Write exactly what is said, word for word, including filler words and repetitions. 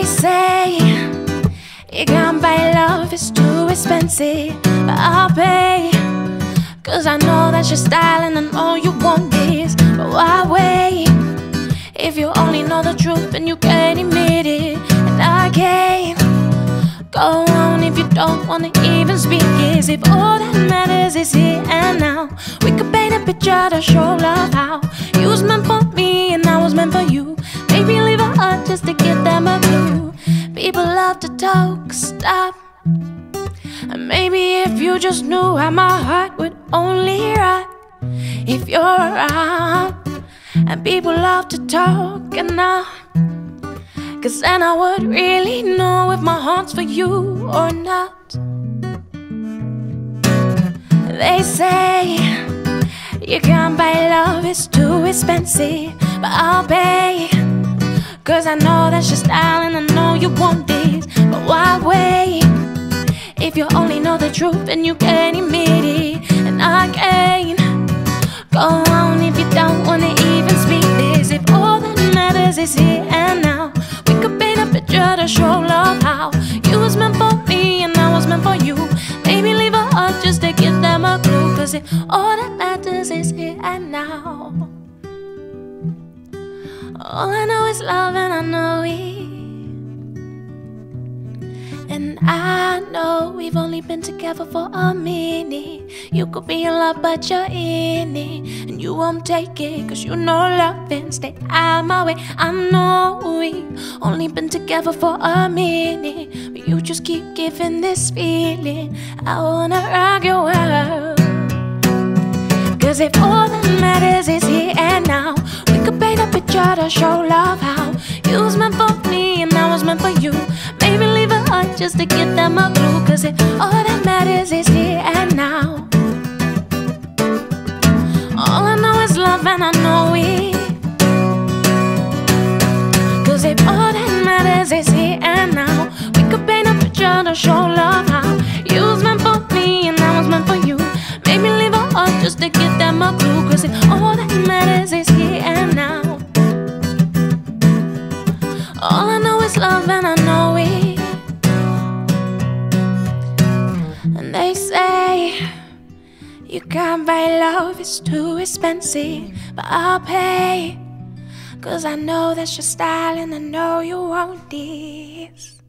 They say you can't buy love, it's too expensive, but I'll pay. Cause I know that's your style and I know you want this. But why wait? If you only know the truth and you can't admit it. And I can't go on if you don't wanna even speak. As if all that matters is here and now. We could paint a picture to show love how you was meant for me and I was meant for you. Maybe leave a heart just to get them a clue. People love to talk, stop. And maybe if you just knew how my heart would only rot if you're around. And people love to talk and now, cause then I would really know if my heart's for you or not. They say you can't buy love, it's too expensive, but I'll pay. Cause I know that's your style and I know you want this. But why wait? If you only know the truth and you can't admit it. And I can't go on if you don't wanna even speak this. If all that matters is here and now, we could paint a picture to show love how you was meant for me and I was meant for you. Maybe leave a heart just to give them a clue. Cause if all that matters is here and now, all I know is love and I know it. And I know we've only been together for a minute. You could be in love but you're in it, and you won't take it cause you know loving stay out my way. I know we've only been together for a minute, but you just keep giving this feeling. I wanna rock your world. Cause if all that matters is here and now, we could paint a picture to show love how you was meant for me and I was meant for you. Maybe leave a heart just to give them a clue. Cause if all that matters is here and now, all I know is love and I know it. Cause if all that matters is here and now, we could paint a picture to show love how you was meant for me and I was meant for you. Maybe leave a heart just to give them a clue. Cause if all that matters is here and now, all I know is love and I know it. And they say you can't buy love, it's too expensive, but I'll pay. Cause I know that's your style and I know you want this.